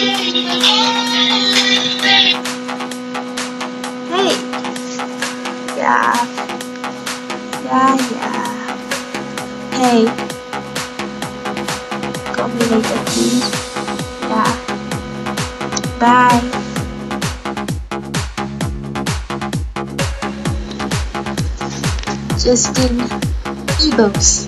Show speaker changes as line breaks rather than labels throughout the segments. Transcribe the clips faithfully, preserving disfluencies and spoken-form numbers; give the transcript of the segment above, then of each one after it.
Hey, yeah, yeah, yeah. Hey, call me later, please. Yeah. Bye. Justin Bieber.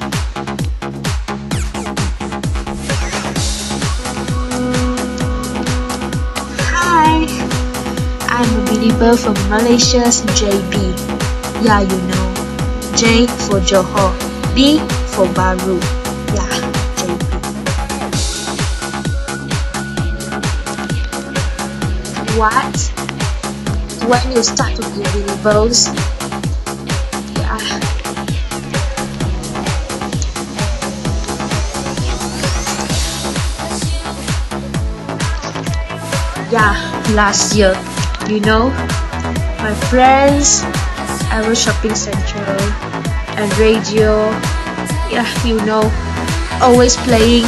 Hi, I'm a belieber from Malaysia's J B. Yeah, you know. J for Johor, B for Baru. Yeah, J B. What? When you start to be believers? Yeah. Yeah, last year, you know, my friends, I was shopping central and radio, yeah, you know, always playing.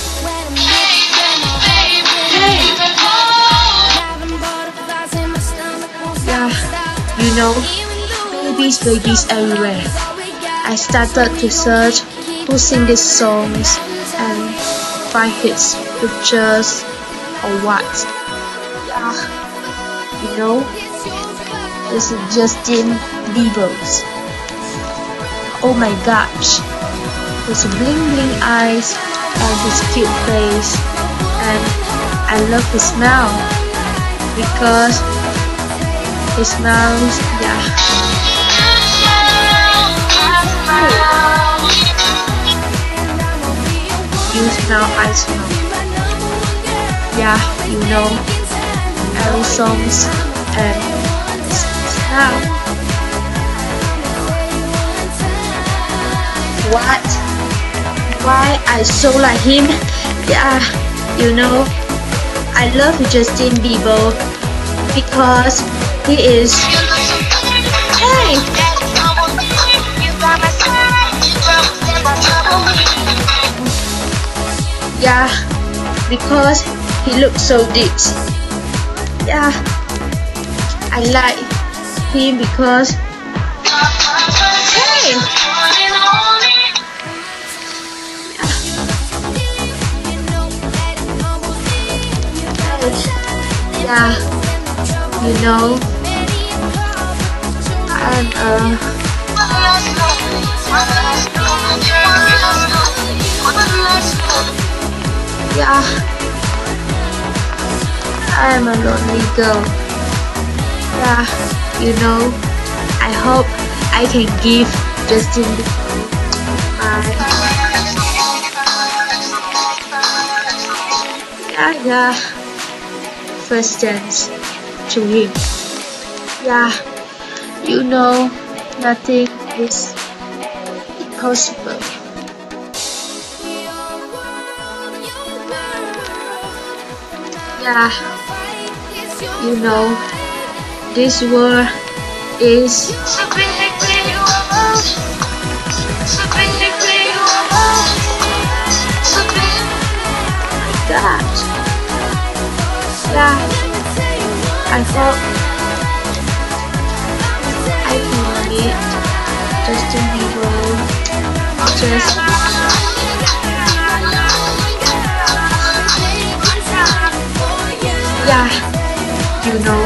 Yeah, you know, babies, babies everywhere. I started to search who sing these songs and find his pictures or what. Yeah, you know, this is Justin Bieber. Oh my gosh, his bling bling eyes and his cute face, and I love his smile because he smiles, yeah. You smile, I smile. Yeah, you know, every songs and smile. What? Why I so like him? Yeah, you know, I love Justin Bieber because he is. Hey! Yeah, because he looks so deep. Yeah, I like him because. Hey! Yeah, you know, I'm uh yeah, I'm a lonely girl. Yeah, you know, I hope I can give Justin my yeah yeah first chance to him. Yeah, you know, nothing is impossible. Yeah, you know, this world is God. Yeah, I hope I can meet Justin Bieber. Just yeah, you know,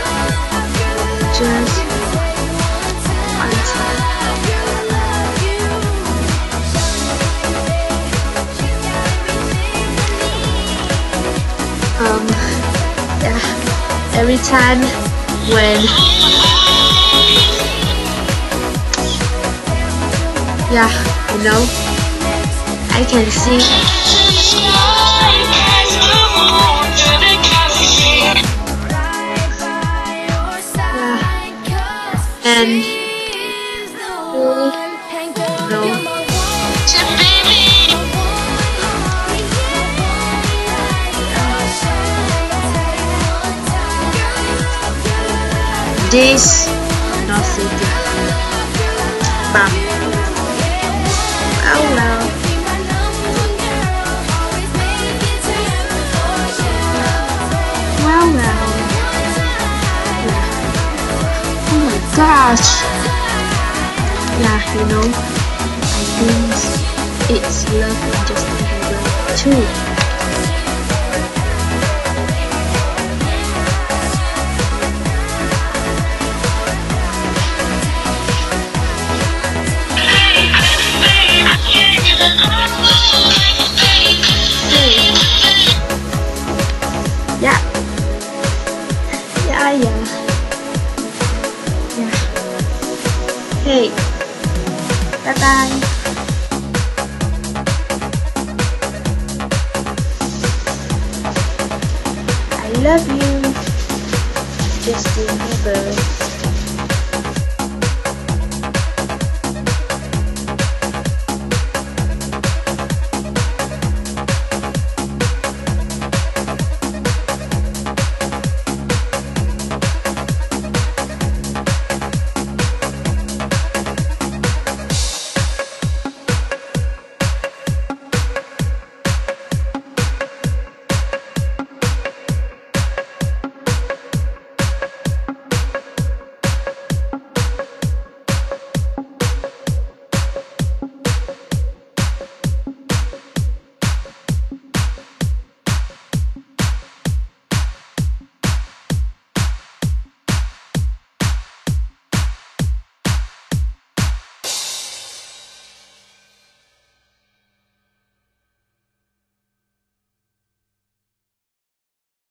just one time. Um, yeah, every time when, yeah, you know, I can see. And really, no. This nothing. Bam. Oh well. crush. Yeah, you know, I think it's love from Justin Bieber too. Yeah. Yeah, yeah. Yeah. Hey. Bye bye. I love you, Justin Bieber.